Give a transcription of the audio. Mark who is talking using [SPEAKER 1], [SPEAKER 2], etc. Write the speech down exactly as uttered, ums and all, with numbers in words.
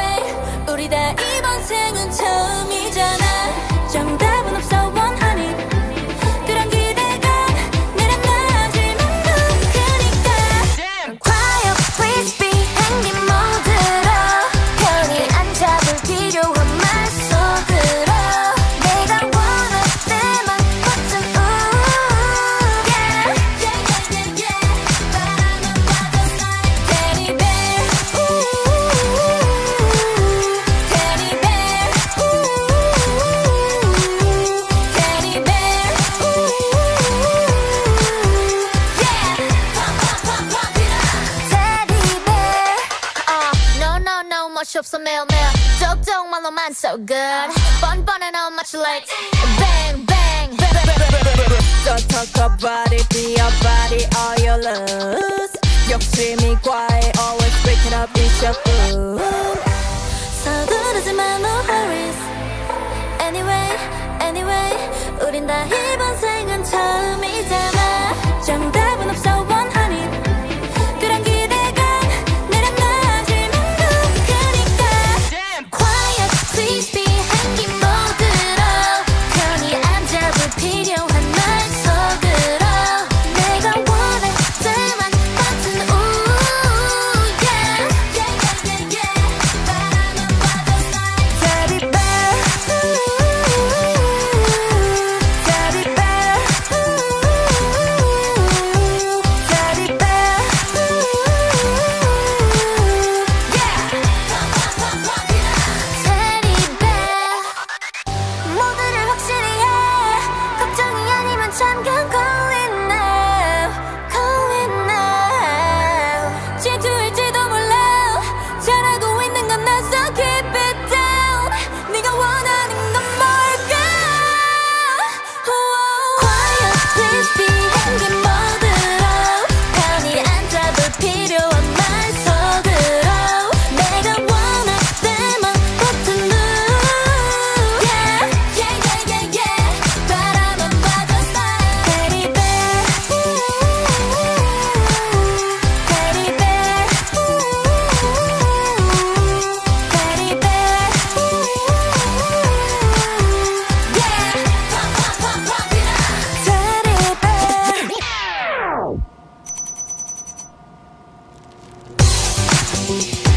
[SPEAKER 1] 베이베 우리 다 이번 생은 처음이잖아. 정답은 없어 원하니 그런 기대가 내려놔질만 높으니까 Quiet please be 행님 모드로 편히 앉아볼 필요한 말 속으로 내가 원할 때만 버튼 우 yeah yeah yeah yeah 바라만 봐도 like Teddy bear Teddy bear Teddy bear yeah pop pop pop pop it up Teddy bear uh no no no 멋이 없어 매일매일 쪽쪽말로만 so good 뻔뻔해 no much like bang bang
[SPEAKER 2] Don't talk about it, be about it, all you lose. 욕심이 과해, always breaking up, it's your food.
[SPEAKER 1] 서두르지 마 no hurries Anyway anyway 우린 다 이번 생은 처음이잖아. 정답은 없어 원하니 그런 기대가 내려놔질만 높으니까 Quiet please be 행님 모드로 편히 앉아볼 필요한 말 속으로 내가 원할 때만 버튼 우 yeah yeah yeah yeah yeah 바라만 봐도 like Teddy bear Teddy bear Teddy bear yeah pop pop pop pop it up Teddy bear 모두를 확실히 해 걱정이 아니면 잠깐 call it now call it now 질투일지도 몰라 잘 알고 있는 건 나 so keep it down 네가 원하는 건 뭘까 Quiet please be 행님 모드로 편히 앉아볼 필요한 말 속으로 내가 원할 때만 버튼 누 yeah yeah yeah yeah yeah 바라만 봐도 like Teddy bear Teddy bear Teddy bear yeah pop pop pop pop it up Teddy bear